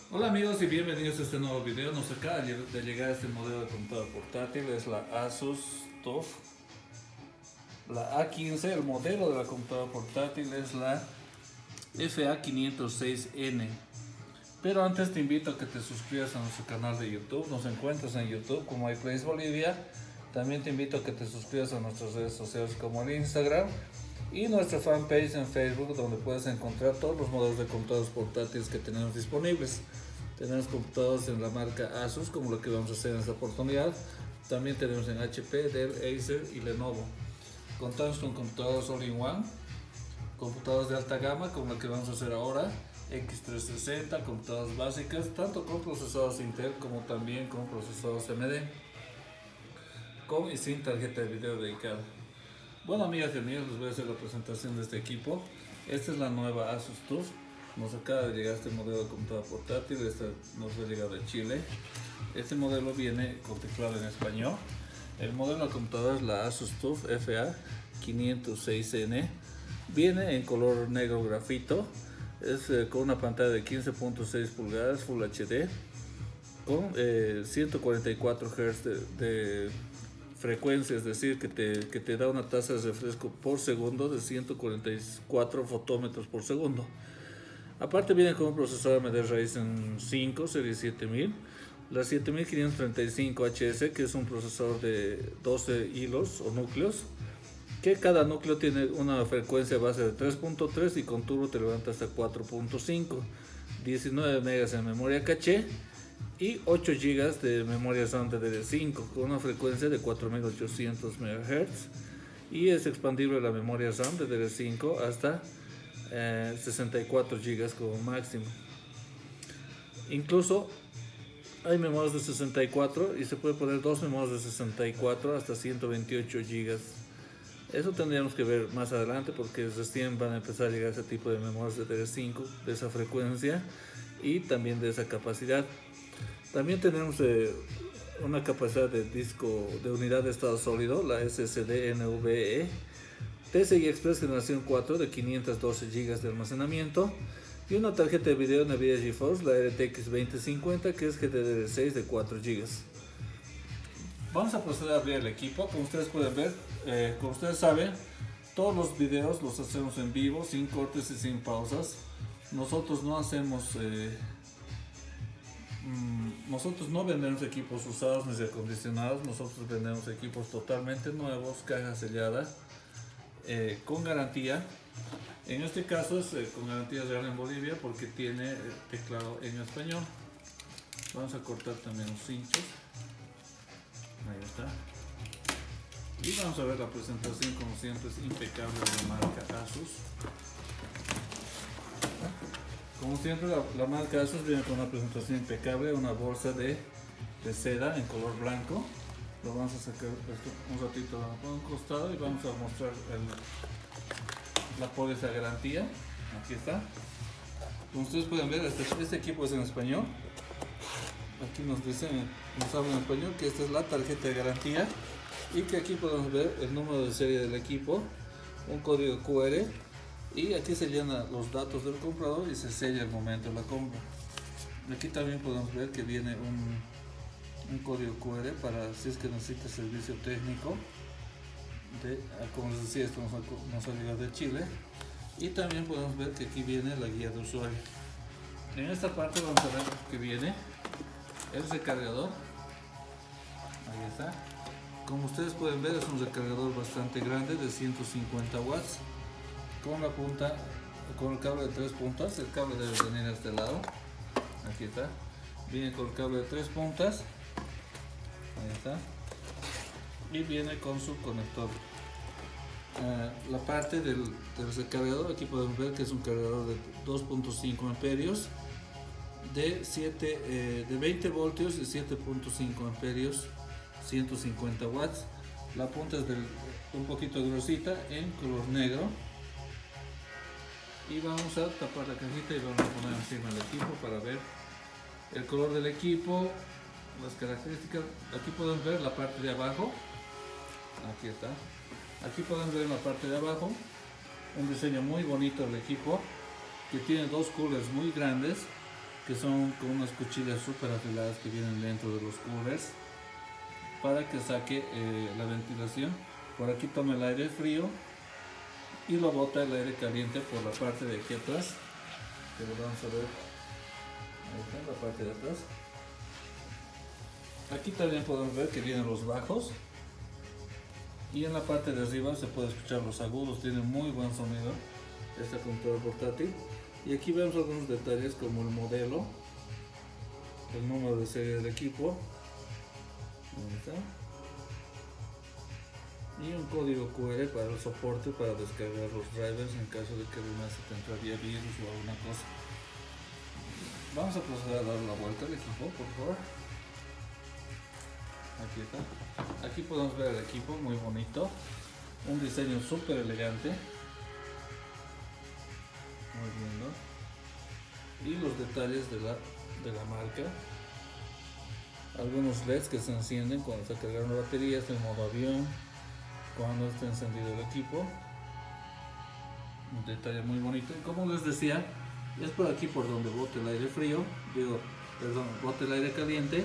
Hola amigos y bienvenidos a este nuevo video. Nos acaba de llegar este modelo de computador portátil, es la Asus TUF, la A15. El modelo de la computadora portátil es la FA506N. Pero antes te invito a que te suscribas a nuestro canal de YouTube. Nos encuentras en YouTube como iPlace Bolivia. También te invito a que te suscribas a nuestras redes sociales como el Instagram y nuestra fanpage en Facebook, donde puedes encontrar todos los modelos de computadores portátiles que tenemos disponibles. Tenemos computadores en la marca Asus, como lo que vamos a hacer en esta oportunidad. También tenemos en HP, Dell, Acer y Lenovo. Contamos con computadores all-in-one, computadores de alta gama, como lo que vamos a hacer ahora, X360, computadoras básicas, tanto con procesadores Intel como también con procesadores AMD, con y sin tarjeta de video dedicada. Bueno, amigas y amigos, les voy a hacer la presentación de este equipo. Esta es la nueva Asus TUF. Nos acaba de llegar este modelo de computadora portátil. Esta nos ha llegado de Chile. Este modelo viene con teclado en español. El modelo de computadora es la Asus TUF FA506N. Viene en color negro grafito. Es con una pantalla de 15.6 pulgadas Full HD con 144 Hz de frecuencia, es decir, que te da una tasa de refresco por segundo de 144 fotómetros por segundo. Aparte viene con un procesador AMD Ryzen 5 serie 7000, la 7535HS, que es un procesador de 12 hilos o núcleos, que cada núcleo tiene una frecuencia base de 3.3 y con turbo te levanta hasta 4.5, 19 megas en memoria caché y 8 GB de memoria RAM DDR5 con una frecuencia de 4800 MHz, y es expandible la memoria RAM DDR5 hasta 64 GB como máximo. Incluso hay memorias de 64 y se puede poner dos memorias de 64 hasta 128 GB. Eso tendríamos que ver más adelante, porque recién van a empezar a llegar ese tipo de memorias de DDR5 de esa frecuencia y también de esa capacidad. También tenemos una capacidad de disco de unidad de estado sólido, la SSD NVMe PCI Express generación 4 de 512 GB de almacenamiento, y una tarjeta de video Nvidia GeForce, la RTX 2050, que es GDDR6 de 4 GB. Vamos a proceder a abrir el equipo. Como ustedes pueden ver, como ustedes saben, todos los videos los hacemos en vivo, sin cortes y sin pausas. Nosotros no vendemos equipos usados ni reacondicionados. Nosotros vendemos equipos totalmente nuevos, caja sellada, con garantía. En este caso es con garantía real en Bolivia, porque tiene teclado en español. Vamos a cortar también los hinchos. Ahí está. Y vamos a ver la presentación, como siempre es impecable, de la marca Asus. Como siempre la marca Asus viene con una presentación impecable, una bolsa de seda en color blanco. Lo vamos a sacar esto un ratito a un costado y vamos a mostrar la póliza de garantía. Aquí está. Como ustedes pueden ver, este equipo es en español. Aquí nos dicen, nos habla en español, que esta es la tarjeta de garantía, y que aquí podemos ver el número de serie del equipo, un código QR, y aquí se llenan los datos del comprador y se sella el momento de la compra. Aquí también podemos ver que viene un código QR para si es que necesita servicio técnico. Como les decía, esto nos ha llegado de Chile. Y también podemos ver que aquí viene la guía de usuario. En esta parte vamos a ver que viene el recargador. Ahí está. Como ustedes pueden ver, es un recargador bastante grande de 150 watts con la punta, con el cable de 3 puntas. El cable debe venir a este lado. Aquí está. Viene con el cable de 3 puntas. Ahí está. Y viene con su conector. La parte del recargador, aquí podemos ver que es un cargador de 2.5 amperios de 20 voltios y 7.5 amperios, 150 watts. La punta es un poquito grosita, en color negro. Y vamos a tapar la cajita y vamos a poner encima del equipo para ver el color del equipo, las características. Aquí pueden ver la parte de abajo. Aquí está. Aquí pueden ver en la parte de abajo un diseño muy bonito del equipo, que tiene dos coolers muy grandes que son con unas cuchillas súper afiladas que vienen dentro de los coolers para que saque la ventilación. Por aquí toma el aire frío y lo bota el aire caliente por la parte de aquí atrás, que lo vamos a ver. Ahí está la parte de atrás. Aquí también podemos ver que vienen los bajos y en la parte de arriba se puede escuchar los agudos. Tiene muy buen sonido esta computadora portátil. Y aquí vemos algunos detalles como el modelo, el número de serie del equipo. Ahí está. Y un código QR para el soporte para descargar los drivers en caso de que alguna se te entraría virus o alguna cosa. Vamos a proceder a dar la vuelta al equipo, por favor. Aquí está. Aquí podemos ver el equipo, muy bonito. Un diseño súper elegante. Muy lindo. Y los detalles de la marca. Algunos LEDs que se encienden cuando se cargan las baterías, en modo avión, cuando está encendido el equipo. Un detalle muy bonito. Y como les decía, es por aquí por donde bote el aire frío, bote el aire caliente.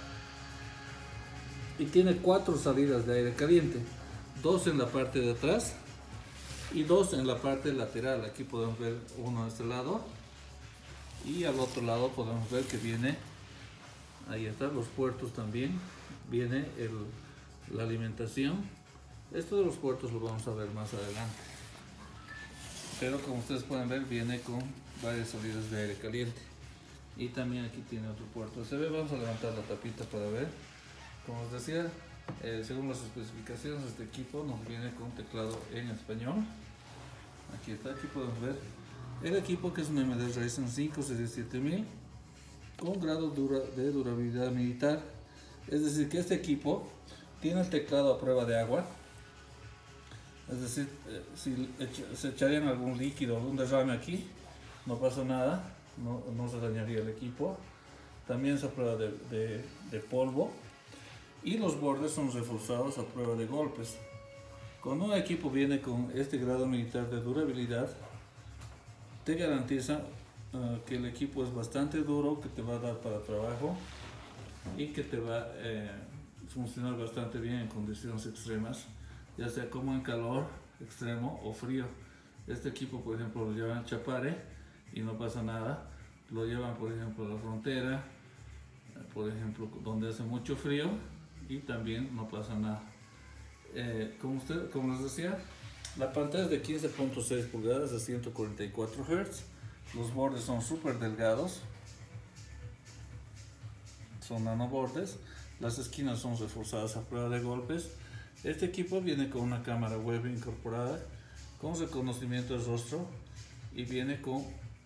Y tiene 4 salidas de aire caliente, 2 en la parte de atrás y 2 en la parte lateral. Aquí podemos ver uno de este lado y al otro lado podemos ver que viene, ahí están los puertos también, viene la alimentación. Esto de los puertos lo vamos a ver más adelante, pero como ustedes pueden ver viene con varias salidas de aire caliente y también aquí tiene otro puerto USB. Vamos a levantar la tapita para ver. Como os decía, según las especificaciones, este equipo nos viene con teclado en español. Aquí está, aquí podemos ver el equipo, que es un AMD Ryzen 5 serie 7000 con grado de durabilidad militar. Es decir, que este equipo tiene el teclado a prueba de agua. Es decir, si se echarían algún líquido, algún derrame aquí, no pasa nada, no se dañaría el equipo. También es a prueba de polvo. Y los bordes son reforzados a prueba de golpes. Cuando un equipo viene con este grado militar de durabilidad, te garantiza que el equipo es bastante duro, que te va a dar para trabajo y que te va a funcionar bastante bien en condiciones extremas, ya sea como en calor extremo o frío. Este equipo, por ejemplo, lo llevan a Chapare y no pasa nada. Lo llevan, por ejemplo, a la frontera, por ejemplo, donde hace mucho frío, y también no pasa nada. Como les decía, la pantalla es de 15.6 pulgadas de 144 Hz. Los bordes son súper delgados, son nanobordes. Las esquinas son reforzadas a prueba de golpes. Este equipo viene con una cámara web incorporada con reconocimiento de rostro y viene con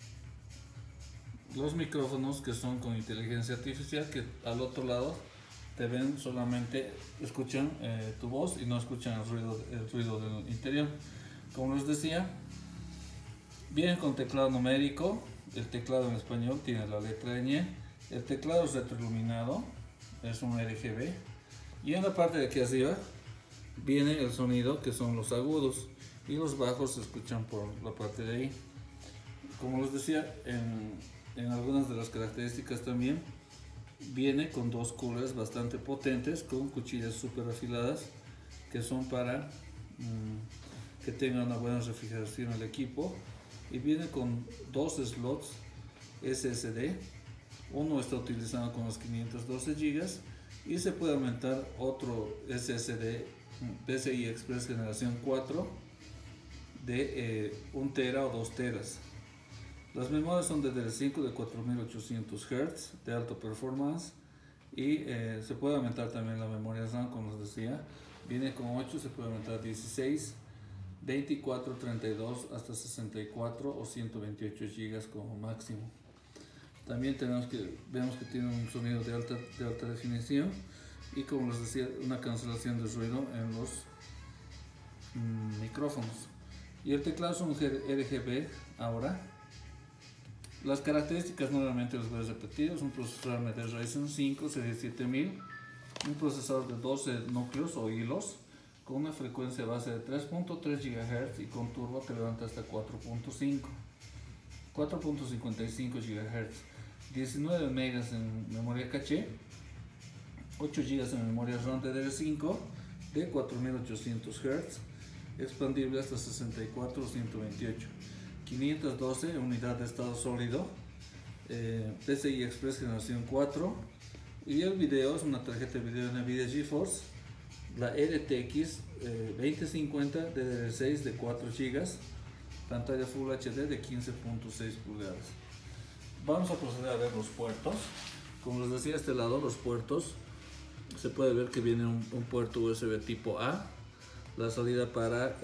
los micrófonos que son con inteligencia artificial, que al otro lado te ven, solamente escuchan tu voz y no escuchan el ruido del interior. Como les decía, viene con teclado numérico. El teclado en español tiene la letra ñ. El teclado es retroiluminado, es un RGB. Y en la parte de aquí arriba viene el sonido, que son los agudos, y los bajos se escuchan por la parte de ahí. Como les decía, en algunas de las características también viene con 2 coolers bastante potentes con cuchillas súper afiladas, que son para que tenga una buena refrigeración el equipo. Y viene con 2 slots SSD. Uno está utilizado con los 512 GB y se puede aumentar otro SSD PCI Express generación 4 de 1 tera o 2 teras. Las memorias son de DDR5 de 4800 Hz de alta performance, y se puede aumentar también la memoria RAM, como les decía. Viene con 8, se puede aumentar 16, 24, 32, hasta 64 o 128 GB como máximo. También vemos que tiene un sonido de alta definición y, como les decía, una cancelación de ruido en los micrófonos. Y el teclado es un RGB ahora. Las características nuevamente las voy a repetir. Es un procesador AMD Ryzen 5 serie 7000, un procesador de 12 núcleos o hilos con una frecuencia base de 3.3 GHz y con turbo te levanta hasta 4.55 GHz. 19 megas en memoria caché, 8 GB en memoria RAM DDR5 de 4800 Hz, expandible hasta 64 o 128, 512 unidad de estado sólido, PCI Express generación 4, y el video es una tarjeta de video Nvidia GeForce, la RTX 2050 DDR6 de 4 GB, pantalla Full HD de 15.6 pulgadas. Vamos a proceder a ver los puertos. Como les decía, a este lado los puertos, se puede ver que viene un puerto USB tipo A, la salida para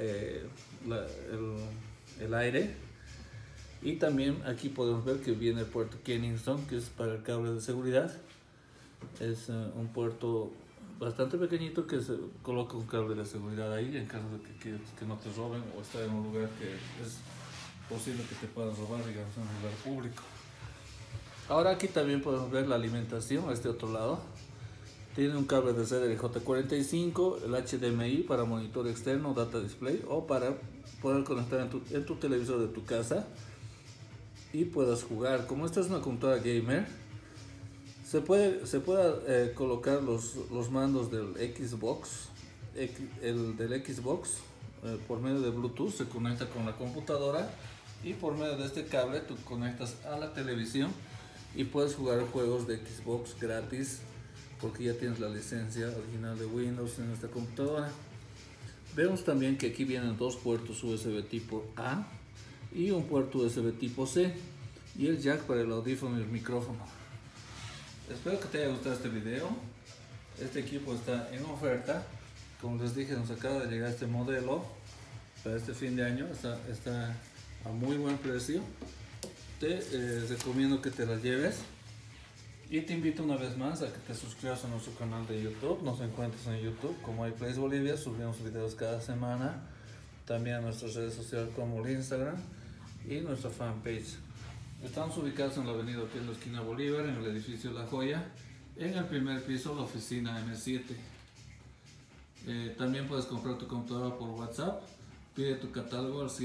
el aire, y también aquí podemos ver que viene el puerto Kingston, que es para el cable de seguridad. Es un puerto bastante pequeñito que se coloca un cable de seguridad ahí en caso de que no te roben o estar en un lugar que es posible que te puedan robar, digamos en un lugar público. Ahora aquí también podemos ver la alimentación a este otro lado. Tiene un cable de CDR-J45, el HDMI para monitor externo, data display, o para poder conectar en tu televisor de tu casa y puedas jugar. Como esta es una computadora gamer, se puede colocar los mandos del Xbox, del Xbox por medio de Bluetooth. Se conecta con la computadora y por medio de este cable tú conectas a la televisión y puedes jugar juegos de Xbox gratis, porque ya tienes la licencia original de Windows en esta computadora. Vemos también que aquí vienen dos puertos USB tipo A y un puerto USB tipo C, y el jack para el audífono y el micrófono. Espero que te haya gustado este video. Este equipo está en oferta. Como les dije, nos acaba de llegar este modelo para este fin de año. Está a muy buen precio. Te recomiendo que te la lleves. Y te invito una vez más a que te suscribas a nuestro canal de YouTube. Nos encuentras en YouTube como iPlace Bolivia. Subimos videos cada semana. También a nuestras redes sociales como el Instagram y nuestra fanpage. Estamos ubicados en la avenida que es la esquina Bolívar, en el edificio La Joya, en el primer piso, la oficina M7. También puedes comprar tu computadora por WhatsApp. Pide tu catálogo al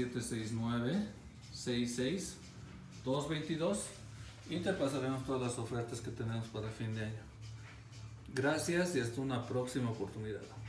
769-66-222 y te pasaremos todas las ofertas que tenemos para fin de año. Gracias y hasta una próxima oportunidad.